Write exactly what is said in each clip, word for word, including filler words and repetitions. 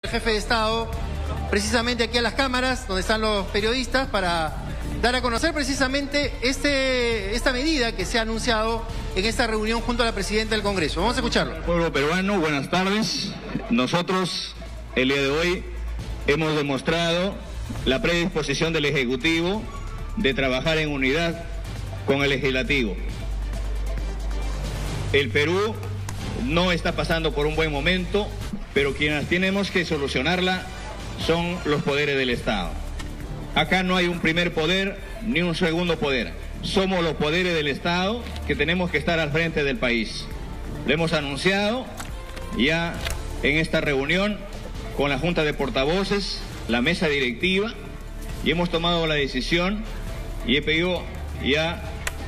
jefe de Estado precisamente aquí a las cámaras, donde están los periodistas, para dar a conocer precisamente este, esta medida que se ha anunciado en esta reunión junto a la presidenta del Congreso. Vamos a escucharlo. Pueblo peruano, buenas tardes. Nosotros, el día de hoy, hemos demostrado la predisposición del Ejecutivo de trabajar en unidad con el Legislativo. El Perú no está pasando por un buen momento, pero quienes tenemos que solucionarla son los poderes del Estado. Acá no hay un primer poder ni un segundo poder. Somos los poderes del Estado que tenemos que estar al frente del país. Lo hemos anunciado ya en esta reunión con la Junta de Portavoces, la mesa directiva, y hemos tomado la decisión y he pedido ya,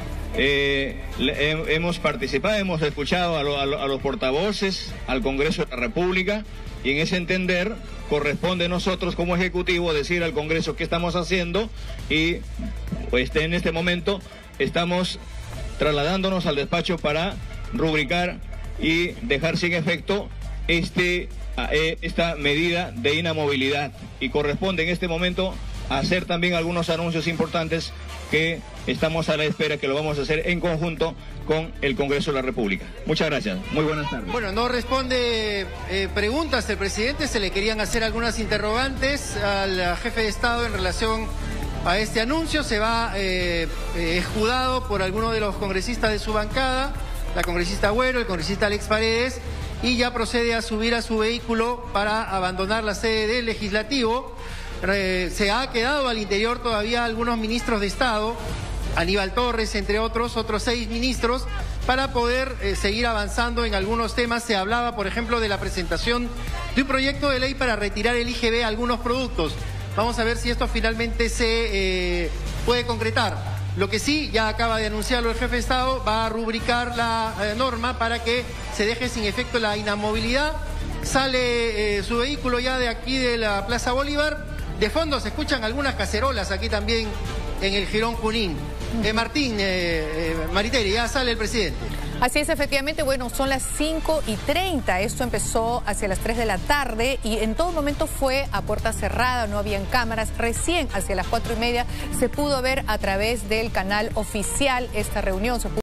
eh, he, hemos participado, hemos escuchado a, lo, a, lo, a los portavoces, al Congreso de la República, y en ese entender corresponde a nosotros como Ejecutivo decir al Congreso qué estamos haciendo, y pues en este momento estamos trasladándonos al despacho para rubricar y dejar sin efecto este, esta medida de inamovilidad, y corresponde en este momento hacer también algunos anuncios importantes que estamos a la espera, que lo vamos a hacer en conjunto con el Congreso de la República. Muchas gracias. Muy buenas tardes. Bueno, no responde eh, preguntas el presidente. Se le querían hacer algunas interrogantes al jefe de Estado en relación a este anuncio. Se va eh, eh, escudado por alguno de los congresistas de su bancada, la congresista Agüero, el congresista Alex Paredes, y ya procede a subir a su vehículo para abandonar la sede del Legislativo. Eh, se ha quedado al interior todavía algunos ministros de Estado, Aníbal Torres, entre otros, otros seis ministros, para poder eh, seguir avanzando en algunos temas. Se hablaba, por ejemplo, de la presentación de un proyecto de ley para retirar el I G B a algunos productos. Vamos a ver si esto finalmente se eh, puede concretar. Lo que sí, ya acaba de anunciarlo el jefe de Estado, va a rubricar la eh, norma para que se deje sin efecto la inamovilidad. Sale eh, su vehículo ya de aquí de la Plaza Bolívar. De fondo se escuchan algunas cacerolas aquí también en el Jirón Junín. Eh, Martín, eh, eh, Mariteri, ya sale el presidente. Así es, efectivamente. Bueno, son las cinco y treinta. Esto empezó hacia las tres de la tarde y en todo momento fue a puerta cerrada, no habían cámaras. Recién hacia las cuatro y media se pudo ver a través del canal oficial esta reunión. Se pudo